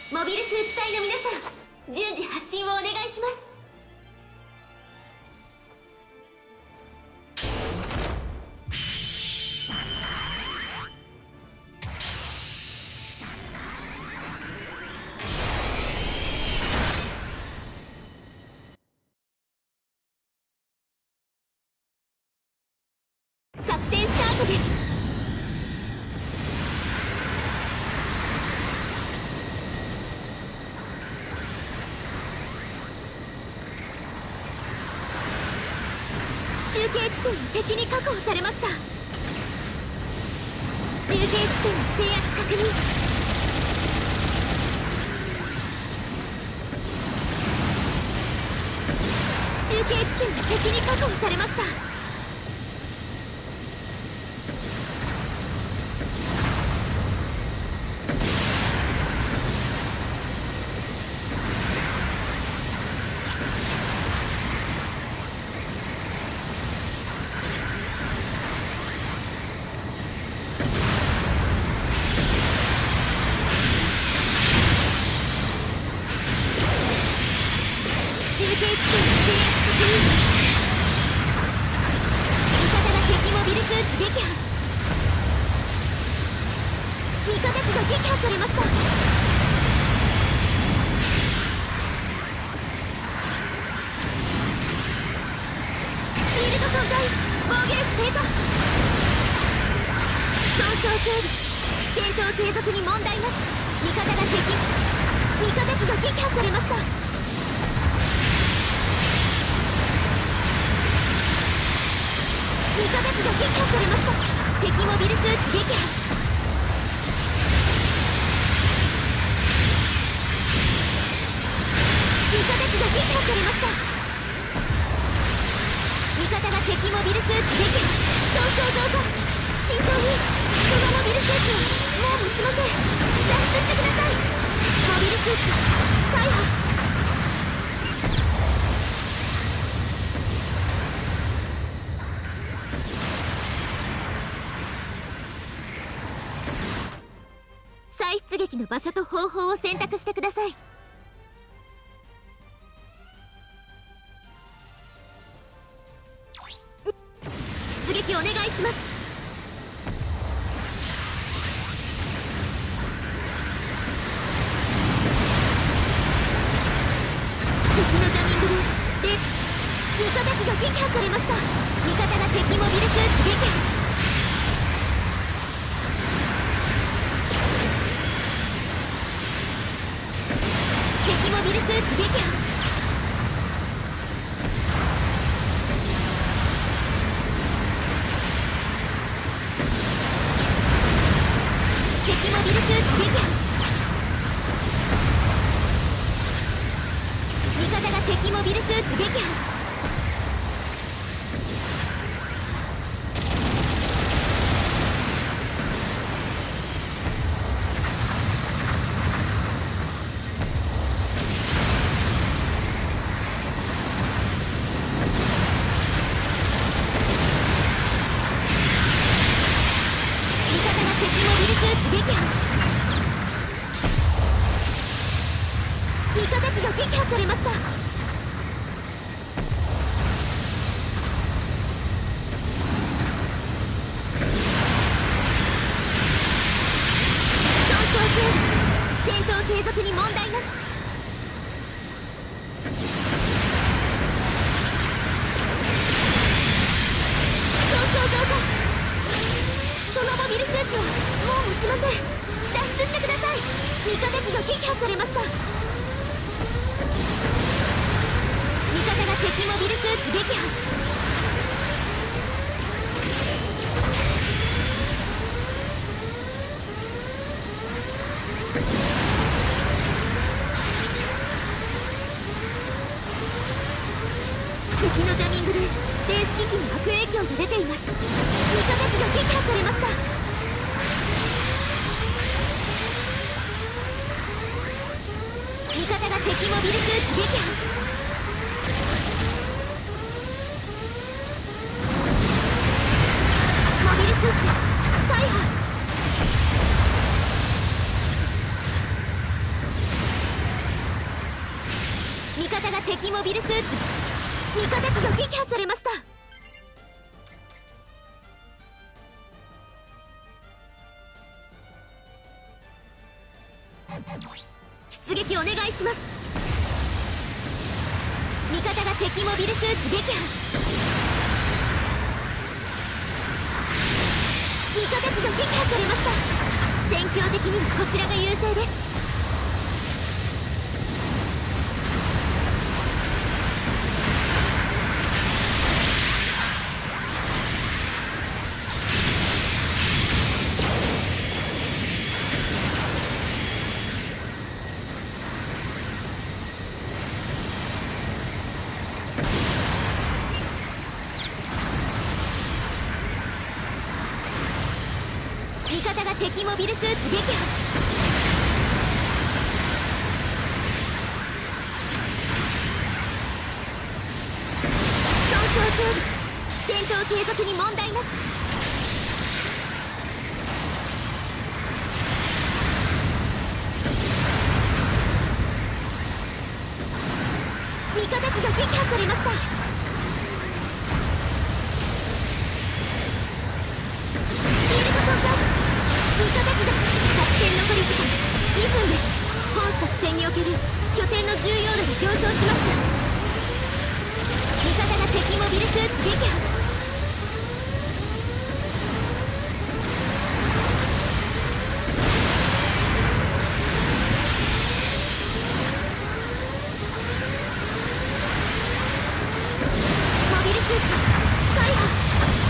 モビルスーツ隊の皆さん、順次発進をお願いします。作戦スタートです。中継地点を敵に確保されました。中継地点の制圧確認。中継地点を敵に確保されました。中継地点の制圧確認。味方が敵モビルスーツ撃破。味方機が撃破されました。シールド損壊、防御力低下。損傷警備、戦闘継続に問題なく。味方が味方機が撃破されました。味方機が撃破されました。敵モビルスーツ撃破。味方機が撃破されました。味方が敵モビルスーツ撃破。損傷増加。慎重に。そのモビルスーツはもう持ちません。脱出してください。モビルスーツ逮捕。再出撃の場所と方法を選択してください。出撃お願いします。敵のジャミングで味方機が撃破されました。味方が敵モビルスーツ撃破。敵モビルスーツ撃破。敵モビルスーツ撃破。味方が敵モビルスーツ撃破。味方機が撃破されました。損傷警備、戦闘継続に問題なし。損傷増加。そのモビルスーツはもう持ちません。脱出してください。味方機が撃破されました。味方が敵モビルスーツ撃破。敵のジャミングで電子機器に悪影響が出ています。味方機が撃破されました。味方が敵モビルスーツ撃破。モビルスーツ大破。 味方が敵モビルスーツ味方機が撃破されました。出撃お願いします。味方が敵モビルスーツ撃破。味方機が撃破されました。戦況的にはこちらが優勢です。味方が敵モビルスーツ撃破。損傷警備、戦闘継続に問題なし。味方機が撃破されました。味方機が作戦残り時間2分です。本作戦における拠点の重要度が上昇しました。味方が敵モビルスーツ撃破。モビルスーツ大破。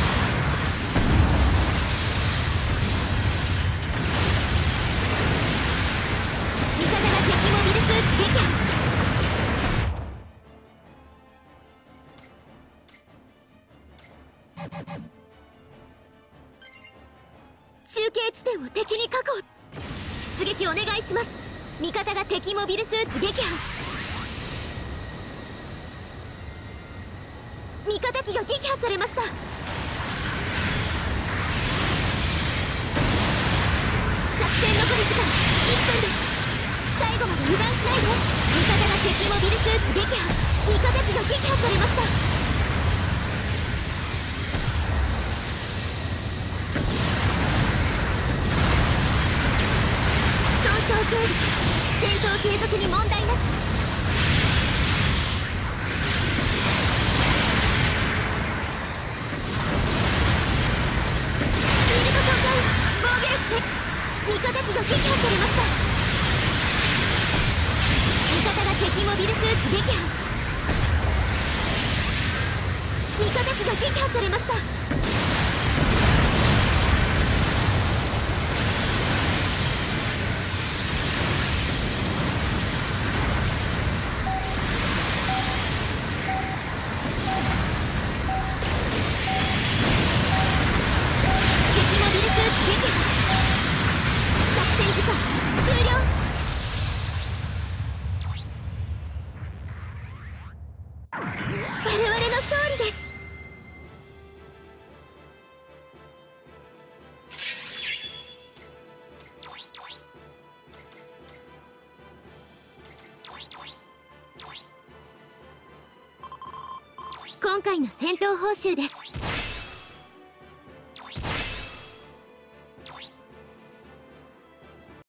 中継地点を敵に確保。出撃お願いします。味方が敵モビルスーツ撃破。味方機が撃破されました。作戦残り時間1分です。最後まで油断しないで。味方が敵モビルスーツ撃破。味方機が撃破されました。損傷警備、戦闘継続に問題なし。シールド損壊、防御力低。味方機が撃破されました。味方が敵モビルスーツ撃破。味方機が撃破されました。作戦時間終了。我々の勝利です。今回の戦闘報酬です。